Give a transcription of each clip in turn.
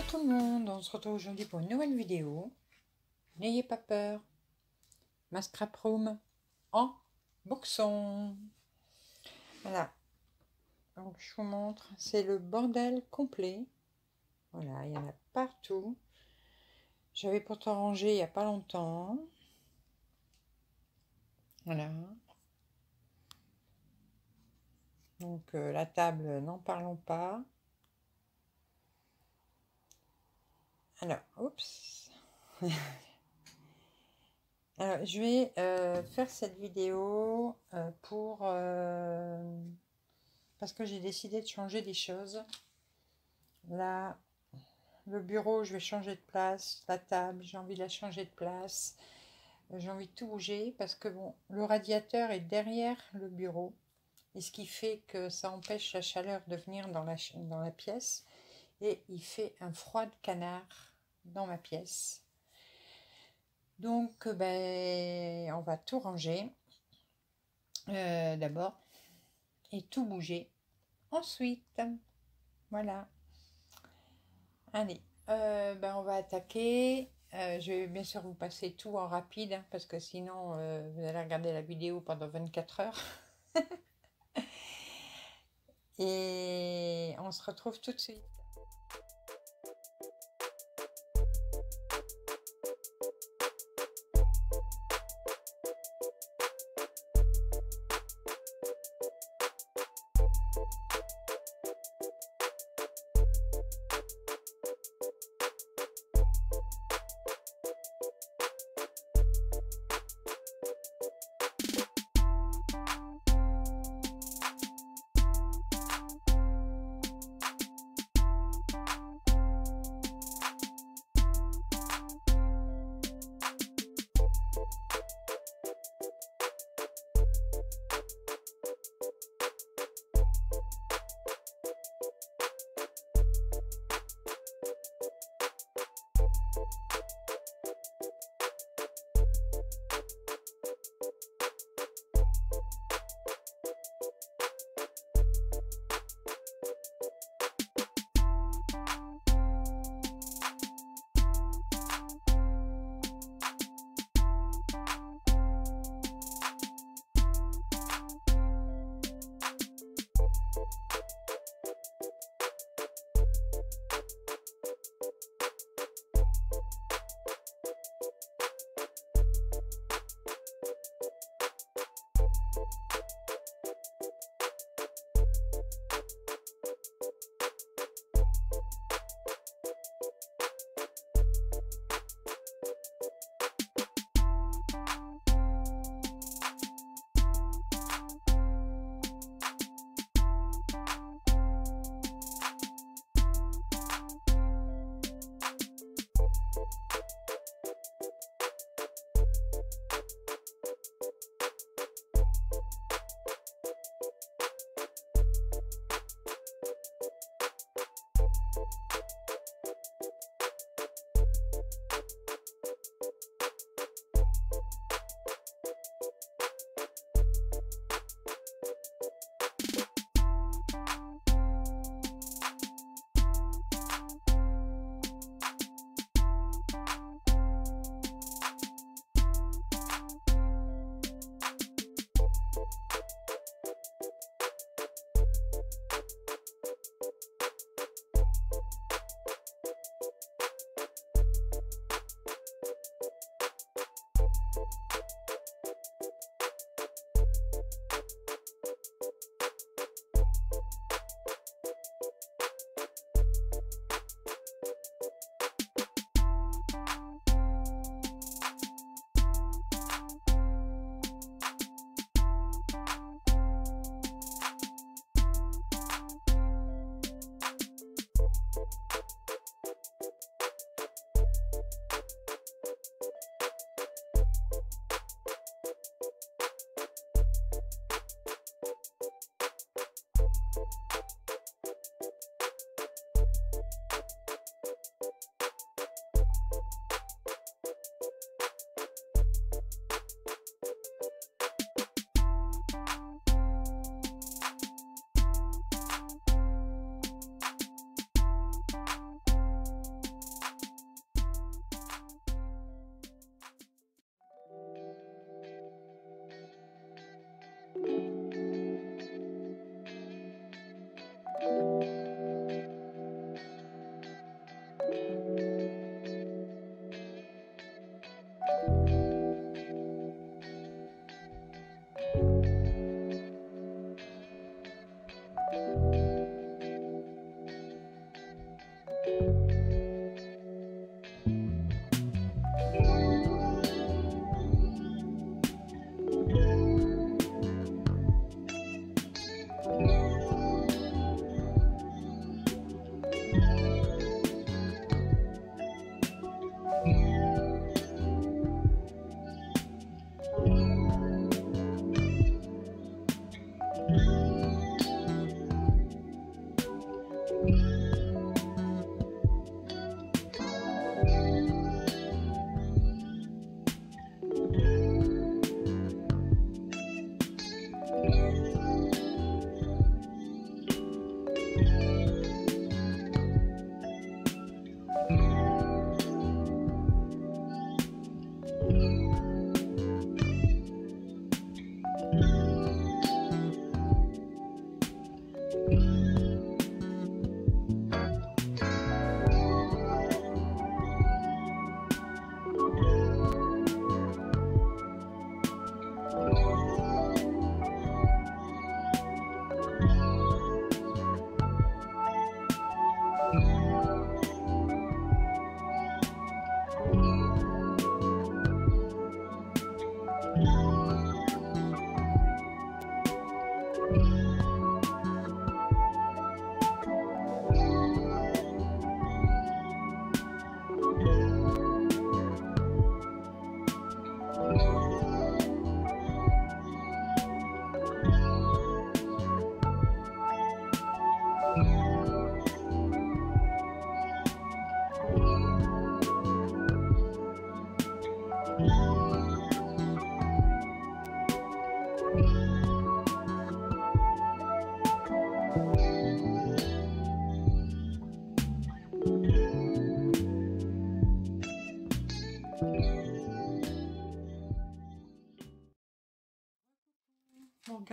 Bonjour tout le monde, on se retrouve aujourd'hui pour une nouvelle vidéo. N'ayez pas peur, ma scrap room en boxon. Voilà, donc je vous montre, c'est le bordel complet. Voilà, il y en a partout. J'avais pourtant rangé il n'y a pas longtemps. Voilà. Donc la table, n'en parlons pas. Alors, oups. Alors, je vais faire cette vidéo parce que j'ai décidé de changer des choses. Là, le bureau, je vais changer de place. La table, j'ai envie de la changer de place. J'ai envie de tout bouger parce que bon, le radiateur est derrière le bureau. Et ce qui fait que ça empêche la chaleur de venir dans la pièce. Et il fait un froid de canard dans ma pièce. Donc, ben, on va tout ranger d'abord et tout bouger ensuite. Voilà. Allez, ben, on va attaquer. Je vais bien sûr vous passer tout en rapide hein, parce que sinon vous allez regarder la vidéo pendant 24 heures. Et on se retrouve tout de suite.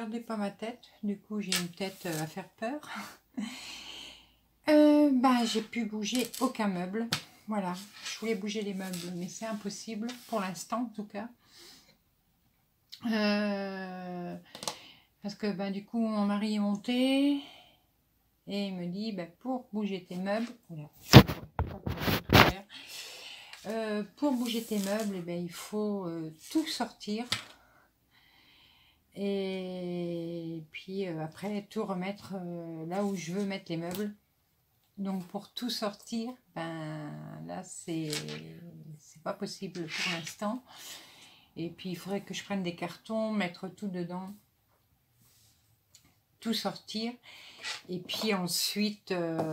regardez pas ma tête. Du coup, j'ai une tête à faire peur. J'ai pu bouger aucun meuble. Voilà, je voulais bouger les meubles, mais c'est impossible pour l'instant en tout cas. Parce que du coup, mon mari est monté et il me dit pour bouger tes meubles, voilà, pour bouger tes meubles, il faut tout sortir. Et puis après tout remettre là où je veux mettre les meubles. Donc pour tout sortir, là c'est pas possible pour l'instant. Et puis il faudrait que je prenne des cartons, mettre tout dedans, tout sortir. Et puis ensuite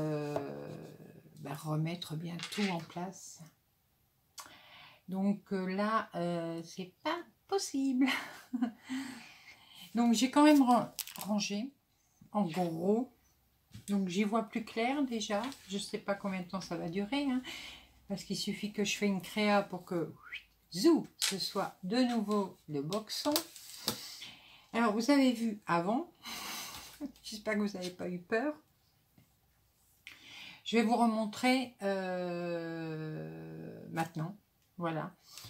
remettre bien tout en place. Donc là c'est pas possible. Donc j'ai quand même rangé en gros. Donc j'y vois plus clair déjà. Je sais pas combien de temps ça va durer. Parce qu'il suffit que je fais une créa pour que zou, ce soit de nouveau le boxon. Alors vous avez vu avant. J'espère que vous n'avez pas eu peur. Je vais vous remontrer maintenant. Voilà.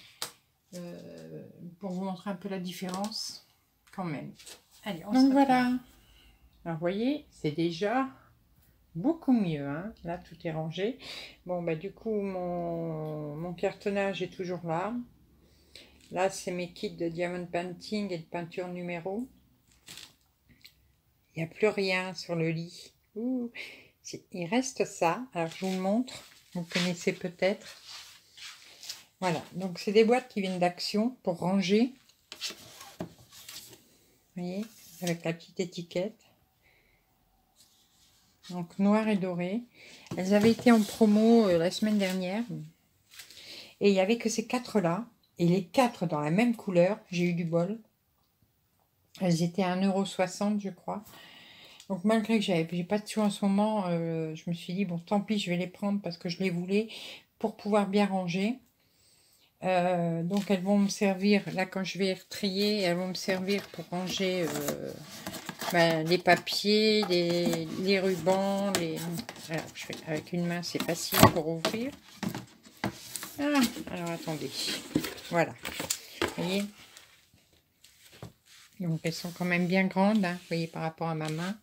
Pour vous montrer un peu la différence quand même. Allez, on donc voilà. Alors vous voyez, c'est déjà beaucoup mieux. Là, tout est rangé. Bon, du coup, mon cartonnage est toujours là. Là, c'est mes kits de diamond painting et de peinture numéro. Il n'y a plus rien sur le lit. Ouh, il reste ça. Alors, je vous le montre. Vous connaissez peut-être. Voilà. Donc, c'est des boîtes qui viennent d'Action pour ranger. Vous voyez, avec la petite étiquette. Donc, noir et doré. Elles avaient été en promo la semaine dernière. Et il n'y avait que ces 4 là. Et les 4 dans la même couleur. J'ai eu du bol. Elles étaient à 1,60 € je crois. Donc malgré que j'ai pas de sous en ce moment, je me suis dit, bon tant pis, je vais les prendre parce que je les voulais pour pouvoir bien ranger. Donc elles vont me servir, là quand je vais trier, elles vont me servir pour ranger les papiers, les rubans, Alors je fais avec une main, c'est facile pour ouvrir. Alors attendez, voilà, vous voyez. Donc elles sont quand même bien grandes, vous voyez, par rapport à ma main.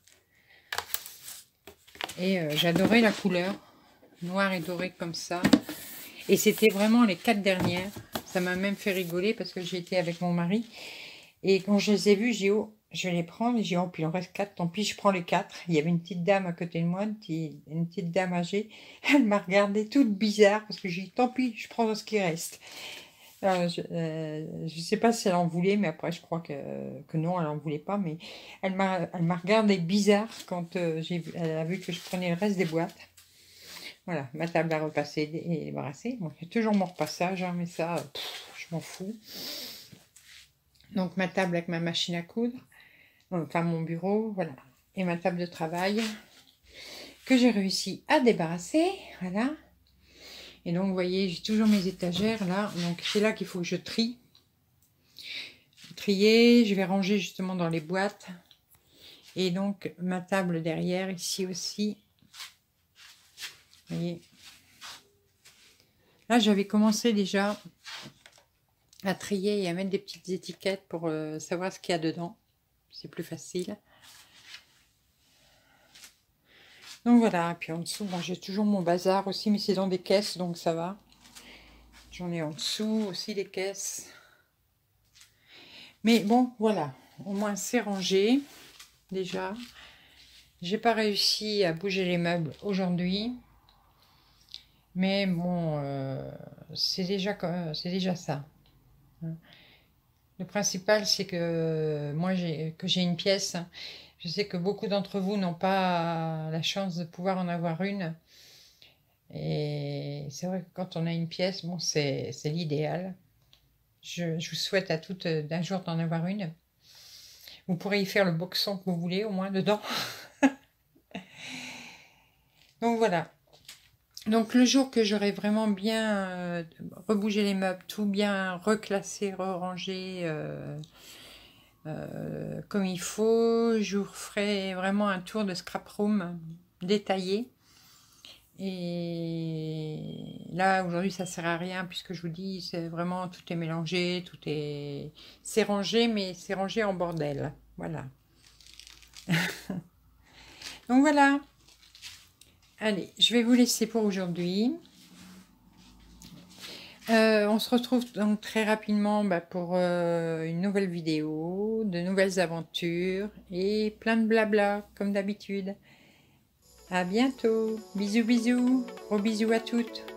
Et j'adorais la couleur, noir et doré comme ça. Et c'était vraiment les 4 dernières. Ça m'a même fait rigoler parce que j'ai été avec mon mari. Et quand je les ai vues, j'ai dit, oh, je vais les prendre. Et j'ai dit, oh, puis il en reste 4, tant pis, je prends les 4. Il y avait une petite dame à côté de moi, une petite dame âgée. Elle m'a regardée toute bizarre parce que j'ai dit, tant pis, je prends ce qui reste. Alors, je sais pas si elle en voulait, mais après, je crois que non, elle en voulait pas. Mais elle m'a regardé bizarre quand elle a vu que je prenais le reste des boîtes. Voilà, ma table à repasser et débarrasser. Donc, il y a toujours mon repassage, mais ça, je m'en fous. Donc, ma table avec ma machine à coudre. Enfin, mon bureau, voilà. Et ma table de travail que j'ai réussi à débarrasser. Voilà. Et donc, vous voyez, j'ai toujours mes étagères là. Donc, c'est là qu'il faut que je trie. Trier, je vais ranger justement dans les boîtes. Et donc, ma table derrière, ici aussi. Vous voyez. Là, j'avais commencé déjà à trier et à mettre des petites étiquettes pour savoir ce qu'il y a dedans. C'est plus facile. Donc voilà, puis en dessous, j'ai toujours mon bazar aussi, mais c'est dans des caisses, donc ça va. J'en ai en dessous aussi des caisses. Mais bon, voilà, au moins c'est rangé, déjà. J'ai pas réussi à bouger les meubles aujourd'hui. Mais bon, c'est déjà ça. Le principal, c'est que moi, j'ai une pièce. Je sais que beaucoup d'entre vous n'ont pas la chance de pouvoir en avoir une. Et c'est vrai que quand on a une pièce, bon, c'est l'idéal. Je vous souhaite à toutes d'un jour d'en avoir une. Vous pourrez y faire le boxon que vous voulez, au moins dedans. Donc voilà. Donc le jour que j'aurai vraiment bien rebougé les meubles, tout bien reclassé, re-rangé, comme il faut. Je vous ferai vraiment un tour de scrap room détaillé. Et là, aujourd'hui, ça sert à rien puisque je vous dis, c'est vraiment, tout est mélangé, c'est rangé, mais c'est rangé en bordel. Voilà. Donc voilà. Allez, je vais vous laisser pour aujourd'hui. On se retrouve donc très rapidement pour une nouvelle vidéo, de nouvelles aventures et plein de blabla comme d'habitude. À bientôt. Bisous bisous. Gros bisous à toutes.